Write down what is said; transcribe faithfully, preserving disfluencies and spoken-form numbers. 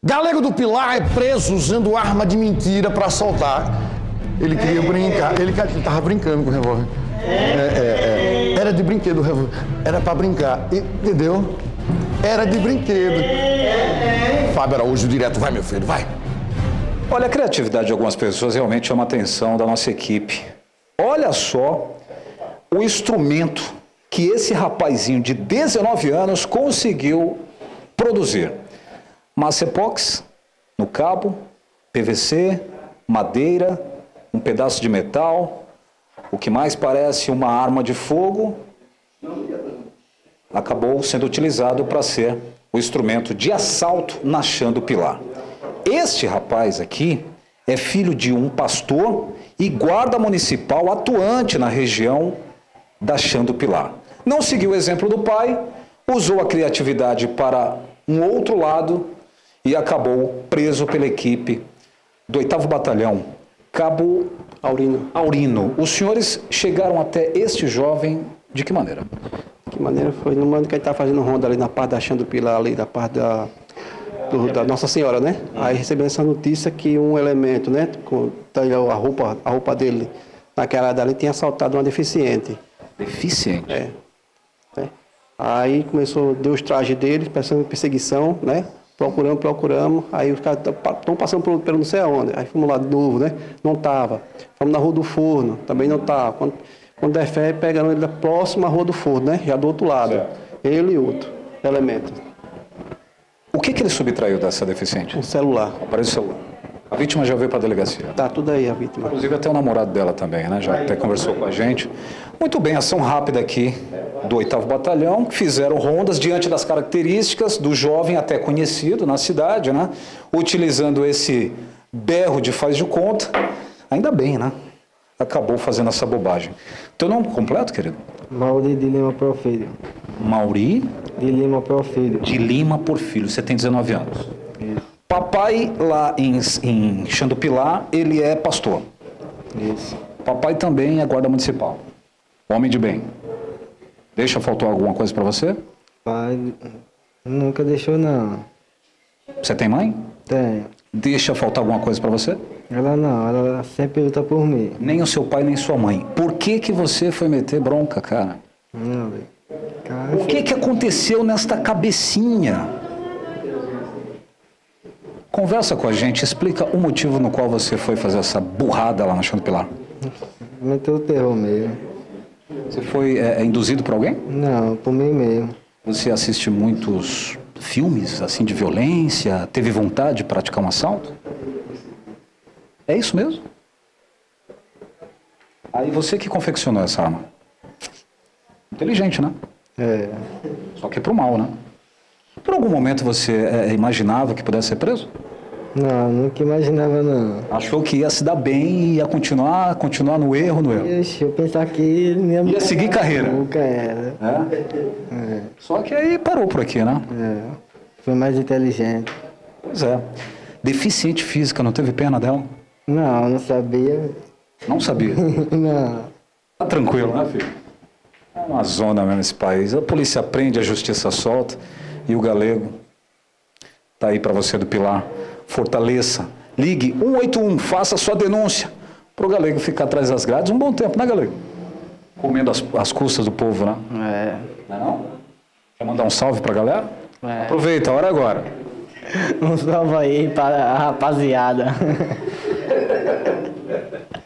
Galego do Pilar é preso usando arma de mentira para assaltar. Ele queria brincar, ele estava brincando com o revólver. É, é, é. Era de brinquedo o revólver, era para brincar, entendeu? Era de brinquedo. Fábio Araújo, direto, vai meu filho, vai. Olha, a criatividade de algumas pessoas realmente chama a atenção da nossa equipe. Olha só o instrumento que esse rapazinho de dezenove anos conseguiu produzir. Massa epóxi no cabo, P V C, madeira, um pedaço de metal, o que mais parece uma arma de fogo, acabou sendo utilizado para ser o instrumento de assalto na Chã do Pilar. Este rapaz aqui é filho de um pastor e guarda municipal atuante na região da Chã do Pilar. Não seguiu o exemplo do pai, usou a criatividade para um outro lado e acabou preso pela equipe do oitavo Batalhão, Cabo Aurino. Aurino. Os senhores chegaram até este jovem de que maneira? De que maneira foi no momento que ele estava fazendo ronda ali na parte da Chã do Pilar, ali da parte da, do, da Nossa Senhora, né? Aí recebeu essa notícia que um elemento, né? Com a roupa, a roupa dele naquela área ali tinha assaltado uma deficiente. Deficiente? É. é. Aí começou, deu os trajes dele, pensando em perseguição, né? Procuramos, procuramos, aí os caras estão passando pelo, pelo não sei aonde, aí fomos lá de novo, né? Não estava. Fomos na Rua do Forno, também não estava. Quando, quando der fé, pegando ele da próxima Rua do Forno, né? Já do outro lado. Certo. Ele e outro elemento. O que, que ele subtraiu dessa deficiente? Um celular. Um aparelho celular. A vítima já veio para a delegacia? Tá tudo aí, a vítima. Inclusive até o namorado dela também, né? Já até conversou com a gente. Muito bem, ação rápida aqui do oitavo Batalhão, que fizeram rondas diante das características do jovem até conhecido na cidade, né? Utilizando esse berro de faz de conta. Ainda bem, né? Acabou fazendo essa bobagem. Teu nome completo, querido? Mauri de Lima Porfírio. Mauri? De Lima Porfírio. De Lima Porfírio. Você tem dezenove anos. Isso. Papai, lá em, em Chã do Pilar, ele é pastor. Isso. Papai também é guarda municipal. Homem de bem. Deixa faltou alguma coisa para você? Pai nunca deixou, não. Você tem mãe? Tenho. Deixa faltar alguma coisa para você? Ela não, ela sempre luta por mim. Nem o seu pai, nem sua mãe. Por que que você foi meter bronca, cara? Não, velho. O que que aconteceu nesta cabecinha? Conversa com a gente, explica o motivo no qual você foi fazer essa burrada lá na Chã do Pilar. Meteu o terror mesmo. Você foi é, induzido por alguém? Não, por mim mesmo. Você assiste muitos filmes assim de violência? Teve vontade de praticar um assalto? É isso mesmo? Aí você que confeccionou essa arma. Inteligente, né? É. Só que é pro mal, né? Por algum momento você é, imaginava que pudesse ser preso? Não, nunca imaginava, não. Achou que ia se dar bem e ia continuar, continuar no erro, no erro? Ixi, eu pensava que ele ia... Ia seguir carreira? Nunca era. É? É. Só que aí parou por aqui, né? É. Foi mais inteligente. Pois é. Deficiente física, não teve pena dela? Não, não sabia. Não sabia? Não. Tá tranquilo, né, filho? É uma zona mesmo esse país. A polícia prende, a justiça solta. E o Galego tá aí para você do Pilar. Fortaleça. Ligue um oito um, faça sua denúncia. Pro Galego ficar atrás das grades um bom tempo, né, Galego? Comendo as, as custas do povo, né? É. Não é não? Quer mandar um salve pra galera? É. Aproveita, a hora é agora. Um salve aí para a rapaziada.